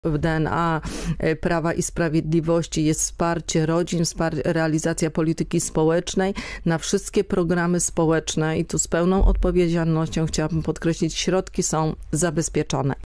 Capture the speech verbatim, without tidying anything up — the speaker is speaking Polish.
W D N A Prawa i Sprawiedliwości jest wsparcie rodzin, wspar- realizacja polityki społecznej na wszystkie programy społeczne i tu z pełną odpowiedzialnością chciałabym podkreślić, środki są zabezpieczone.